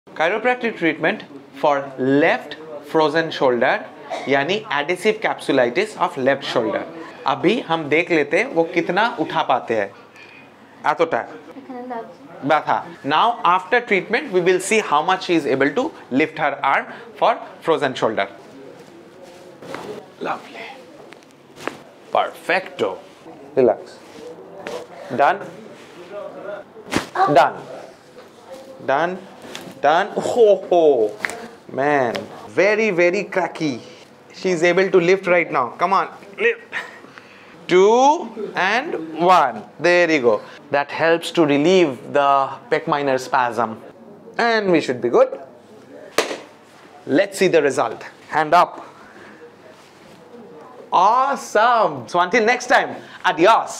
Chiropractic treatment for left frozen shoulder यानी adhesive capsulitis of left shoulder. अभी हम देख लेते हैं वो कितना उठा पाते हैं. एतोटा बैठा. Now after treatment we will see how much she is able to lift her arm for frozen shoulder. Lovely. Perfecto. Relax. Done. Done. Done. Done. Oh, man. Very cracky. She's able to lift right now. Come on. Lift. 2 and 1. There you go. That helps to relieve the pec minor spasm. And we should be good. Let's see the result. Hand up. Awesome. So until next time, adios.